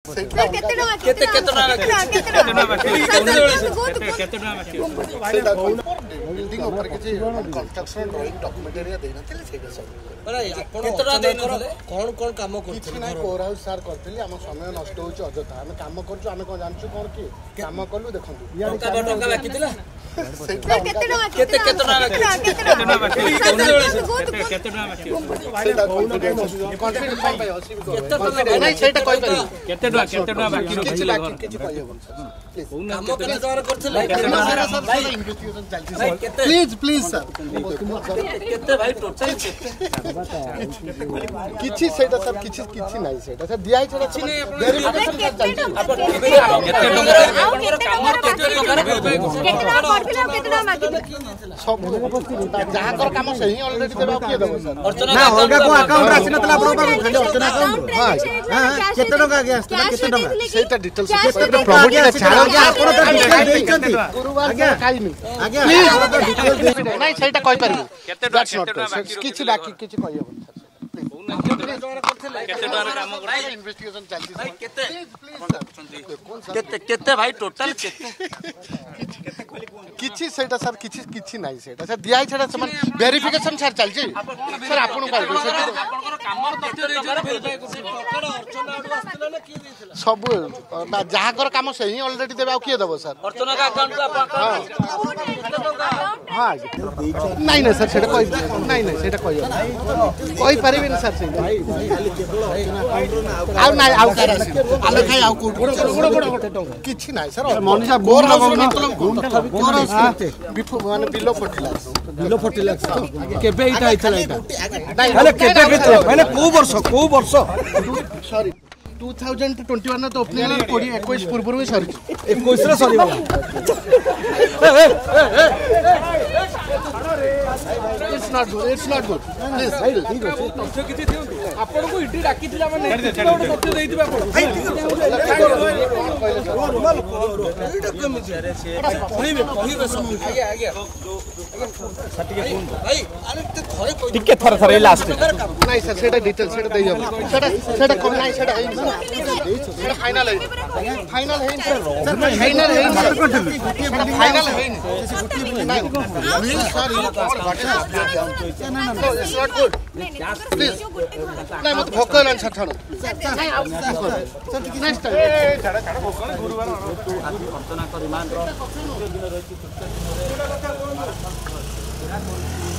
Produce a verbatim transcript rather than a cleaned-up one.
building ऊपर किसी construction drawing document area देना थिले सेटा सब केतरा देन कोन कोन काम करथि किछि नै कोर हाउस सार करथि हम समय नष्ट होछ अजथा हम काम करछु हम कोन जानछु कोन की काम करलु देखंतु टका टका लागितिला केते टका केते केते टका केते टका बाकी केते टका बाकी सेटा कॉन्फिडेंस भाई हसी भी कर नै सेटा कहि पारि केते टका केते टका बाकी किछि बाकी किछि कहि होबन काम केते टका करथले इन्वेस्टिगेशन चलछि प्लीज प्लीज सर केते भाई टोटल किछि सेटा सर किछि किछि नै सेटा सर दियाइ छडा वेरिफिकेशन चलछि आपण केते टका आपनकर काम केते टका केतना सब जहां कर काम सही ऑलरेडी देबा के देबो सर ना होगा को अकाउंट राशि नतला आपन बाबू खाली अर्चना अकाउंट हां हां केते टका के आस्ता केते टका सेटा डिटेल्स केते प्रॉपर्टी छाड़ के आपन तो डिटेल देइछंती गुरुवार के खाइनी आज्ञा प्लीज डिटेल नै सेटा कहि पारिबो केते टका किछि बाकी किछि कहि होबन केते डर काम करथि इन्वेस्टिगेशन चलछि भाई केते केते केते भाई टोटल केते किछि सेटा सर किछि किछि नै सेटा सर दियाइ छडा समान वेरिफिकेशन सर चलछि सर आपन पाइबो आपनकर काम केते टका वेरीफाई करथि टका अर्चना आडू आस्तिला ना की देथिला सब जहां कर काम सही ऑलरेडी देबा के देबो सर अर्चना का अकाउंट को आपन हां नै नै सर सेटा कहि नै नै सेटा कहि कहि परिबिन सर से आउ नै आउ कर आले खाइ आउ कोट किछि नै सर मनीषा बोर मतलब बिफो माने below forty lakh below forty lakh केबे इटा इथला इटा माने केबे केते माने को वर्ष को वर्ष sorry two thousand twenty one तो ओपनिंग कोडी इक्कीस पूर्व में सॉरी इक्कीस रे सॉरी वाला it's not good it's not good please भाई ठीक अछि तथ्य किछि दियौ आपन को इटी डाकिथिला माने तथ्य देइथिबा आपन कहिबे कहिबे सब आगे आगे भाई अरे ते थरे कोइ टिके थरे थरे लास्ट नहीं सर सेटा डिटेल सेटा देइ हम सेटा सेटा कम नहीं सेटा है सेटा फाइनल है फाइनल है सर फाइनल है फाइनल है नहीं sorry it's not good please नहीं मत भोकल न छछण नहीं आउ सर नेक्स्ट टाइम छाड़ा छाड़ा भोकल गुरुवार अर्चना कर रिमांड रो दिन रहिछि